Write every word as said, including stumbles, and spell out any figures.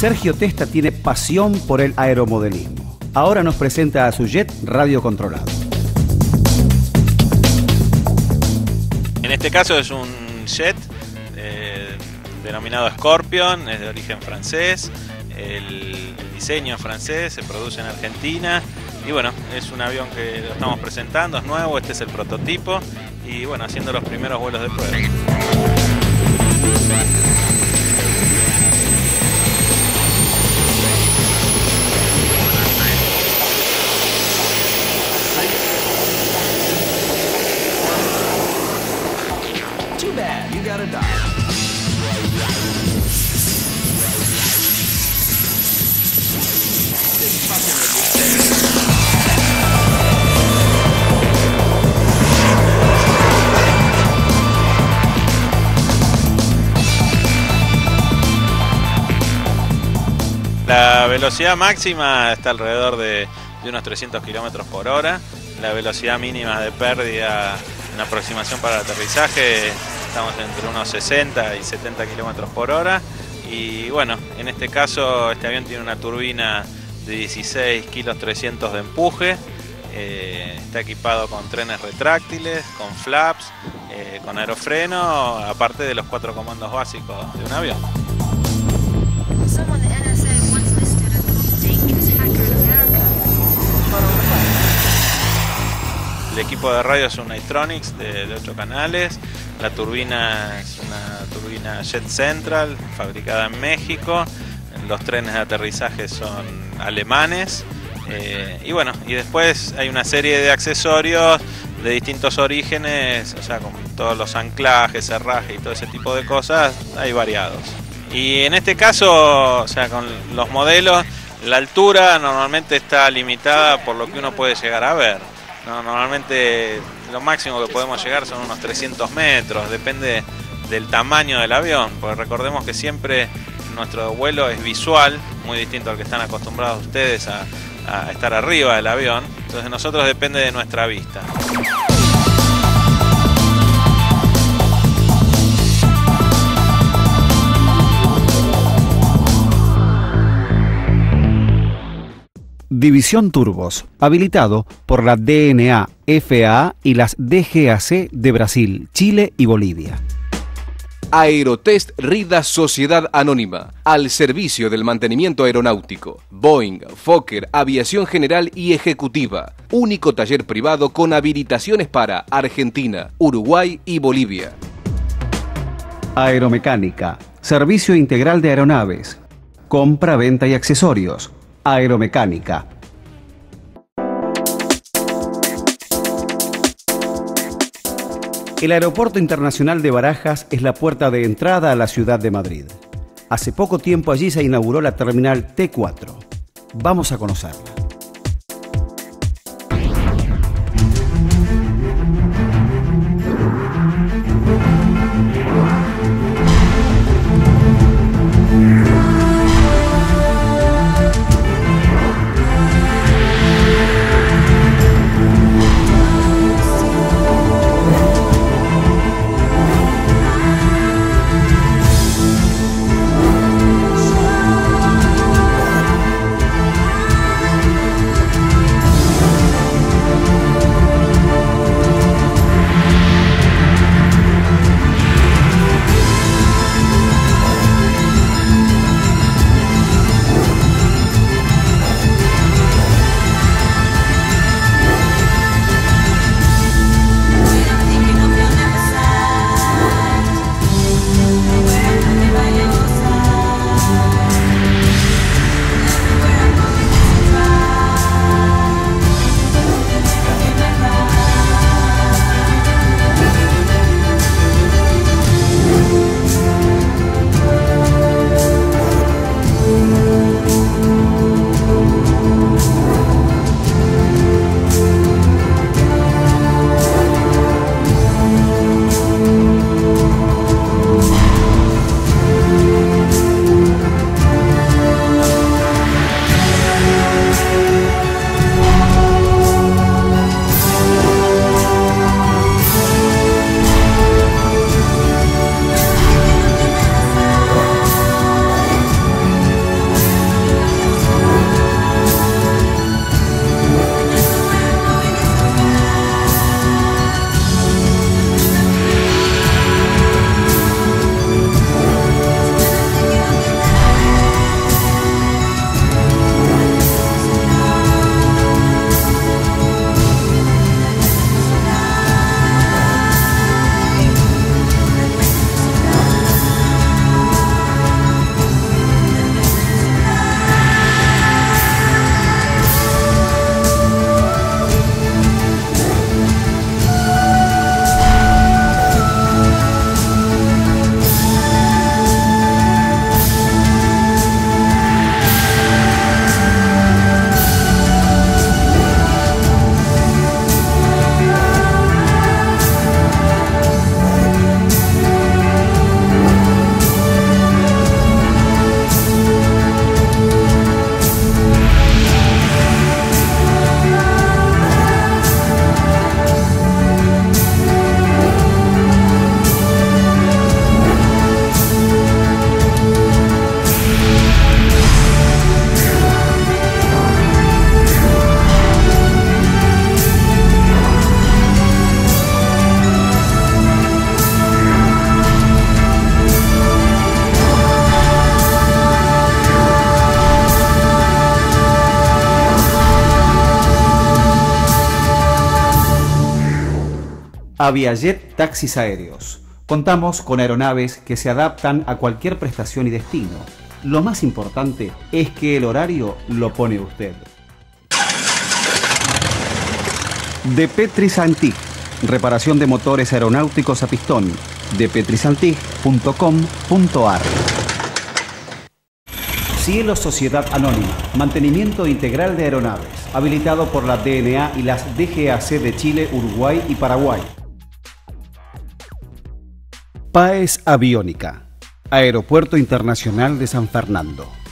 Sergio Testa tiene pasión por el aeromodelismo. Ahora nos presenta a su jet radiocontrolado. En este caso es un jet eh, denominado Scorpion, es de origen francés. El, el diseño es francés, se produce en Argentina. Y bueno, es un avión que lo estamos presentando, es nuevo, este es el prototipo. Y bueno, haciendo los primeros vuelos de prueba. Too bad, you gotta die. La velocidad máxima está alrededor de, de unos trescientos kilómetros por hora. La velocidad mínima de pérdida en aproximación para el aterrizaje estamos entre unos sesenta y setenta kilómetros por hora. Y bueno, en este caso este avión tiene una turbina de dieciséis kilos trescientos de empuje. Eh, está equipado con trenes retráctiles, con flaps, eh, con aerofreno, aparte de los cuatro comandos básicos de un avión. El equipo de radio es un Nitronics de, de ocho canales. La turbina es una turbina Jet Central, fabricada en México. Los trenes de aterrizaje son alemanes. Eh, y bueno, y después hay una serie de accesorios de distintos orígenes, o sea, con todos los anclajes, herrajes y todo ese tipo de cosas, hay variados. Y en este caso, o sea, con los modelos, la altura normalmente está limitada por lo que uno puede llegar a ver. No, normalmente lo máximo que podemos llegar son unos trescientos metros, depende del tamaño del avión, porque recordemos que siempre nuestro vuelo es visual, muy distinto al que están acostumbrados ustedes a, a estar arriba del avión, entonces nosotros depende de nuestra vista. División Turbos, habilitado por la D N A, F A A y las D G A C de Brasil, Chile y Bolivia. Aerotest Rida Sociedad Anónima, al servicio del mantenimiento aeronáutico. Boeing, Fokker, Aviación General y Ejecutiva. Único taller privado con habilitaciones para Argentina, Uruguay y Bolivia. Aeromecánica, servicio integral de aeronaves. Compra, venta y accesorios. Aeromecánica. El Aeropuerto Internacional de Barajas es la puerta de entrada a la ciudad de Madrid. Hace poco tiempo allí se inauguró la terminal T cuatro. Vamos a conocerla. Aviajet Taxis Aéreos. Contamos con aeronaves que se adaptan a cualquier prestación y destino. Lo más importante es que el horario lo pone usted. De Petris Antic, reparación de motores aeronáuticos a pistón. de petris antic punto com punto ar. Cielo Sociedad Anónima, mantenimiento integral de aeronaves, habilitado por la D N A y las D G A C de Chile, Uruguay y Paraguay. Páez Aviónica, Aeropuerto Internacional de San Fernando.